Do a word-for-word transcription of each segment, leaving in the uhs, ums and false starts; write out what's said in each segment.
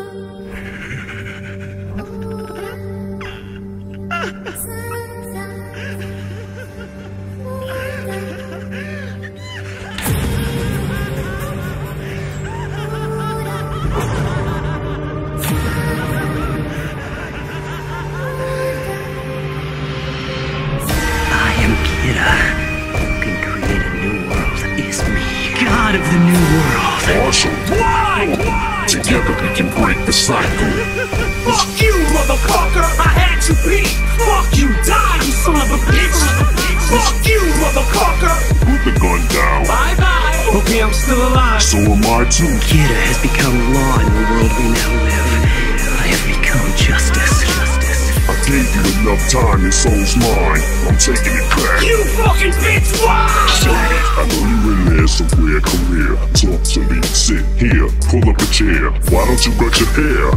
God of the new world. Marshall. Why? Why? Together we can break the cycle. Fuck you, motherfucker! I had you beat! Fuck you, die, you son of a bitch! Fuck you, motherfucker! Put the gun down. Bye bye! Okay, I'm still alive. So am I too. Kira has become law in the world we now live. I have become justice. I gave you enough time, your soul's mine. I'm taking it back. You fucking bitch! Why? I know you're in there somewhere, come here. Talk to me, sit here, pull up a chair. Why don't you brush your hair?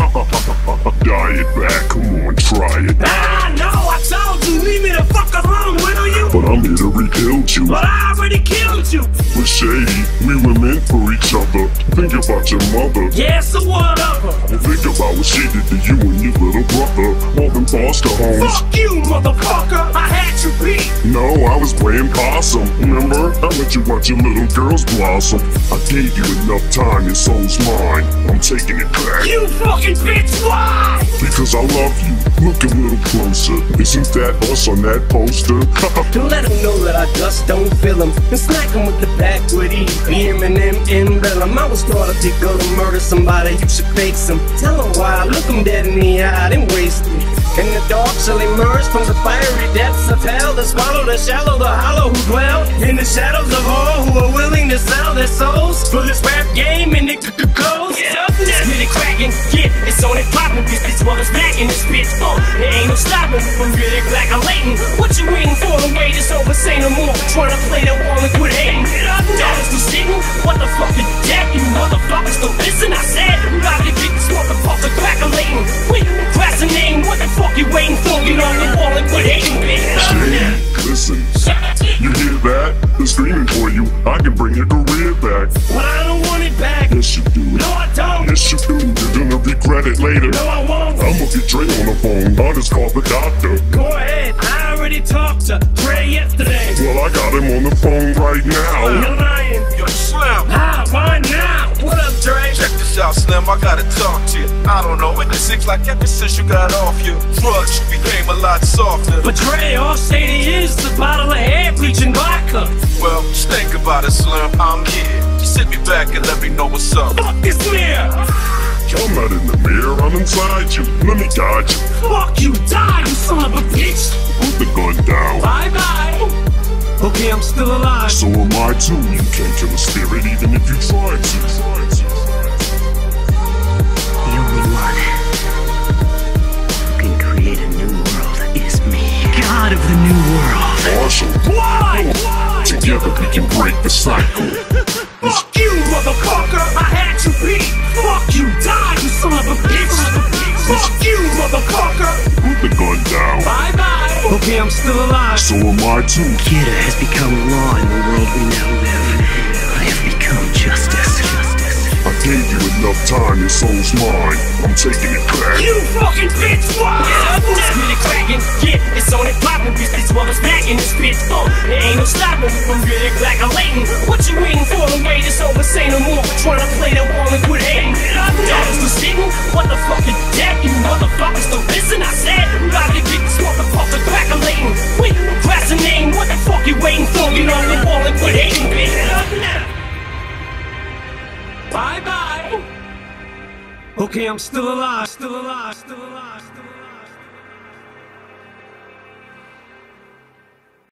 Dye it back, come on, try it. Ah, no, I told you, leave me the fuck alone, will you? But I'm here to rebuild you. But I already killed you. But shady, we were meant for each other. Think about your mother. Yeah, so what of her? And think about what she did to you and your little brother. All them foster homes. Fuck you, motherfucker! I had you beat! No, I was playing possum. Remember? I let you watch your little girls blossom. I gave you enough time, your soul's mine. I'm taking it back. You fucking bitch! Why? Because I love you. Look a little closer. Isn't that us on that poster? Don't let them know that I just don't feel them. And smack them with the backwoody. B M and M emblem. I was taught if you go to murder somebody, you should face them. Tell them why, look them dead in the eye, then waste them. And the dark shall emerge from the fiery depths of hell, to swallow the shallow, the hollow who dwell in the shadows of all who are willing to sell their souls for this rap game and it could close. Let's get it cracking, get it's on it poppin', this bitch while it's back in this bitch. Oh, there ain't no stopping from getting black or latent. What you waiting for? The wait is over, say no more. Trying to play that wall and quit hating. Dollars to sitting? What the fuck is that? You motherfuckers don't listen, I said. We about to get this motherfucker crack-a-lating. Wait, procrastinating, what the fuck you waiting for? Get on the wall and quit hating, bitch. Listen, you hear that? They're screaming for you. I can bring your career back. But I don't want it back. Yes, you do. No, I don't. Yes, you do. You're gonna regret it later. No, I won't. I'ma get Dre on the phone. I'll just call the doctor. Go ahead. I already talked to Dre yesterday. Well, I got him on the phone right now. You're lying. Yo, Slim. Ah, why now? What up, Dre? Check this out, Slim. I gotta talk to you. I don't know. It seems like ever since you got off your drugs, you became a lot softer. But Dre, all shady is a bottle of hair bleaching vodka. Well, just think about it, Slim. I'm here. Just sit me back and let me know what's up. Fuck this mirror. I'm not in the mirror, I'm inside you. Let me guide you. Fuck you, die, you son of a bitch. Put the gun down. Bye bye. Okay, I'm still alive. So am I too. You can't kill a spirit even if you try to. The only one who can create a new world is me. God of the new world. Marshall. Why? Why? Together we can break the cycle. Fuck you, motherfucker! I had you beat! Fuck you, die, you son of a bitch! Fuck you, motherfucker! Put the gun down. Bye bye! Okay, I'm still alive. So am I too. Kira has become law in the world we now live. I have become justice. I gave you enough time, your soul's mine. I'm taking it back. You fucking bitch! Why? Let's get it crackin', get it's on it poppin', this bitch while it's back in this bitch. Oh, there ain't no stopping from getting black or latent. What you waiting for? The wait is over, say no more. Trying to play that wall and quit hating. Dollars to sitting? What the fuck is that? You motherfuckers don't listen, I said. We about to get this motherfucker crack-a-lating. Wait, procrastinating, what the fuck you waiting for? Get on the wall and quit hating, bitch. Bye bye. Okay, I'm still alive, still alive, still alive, still alive.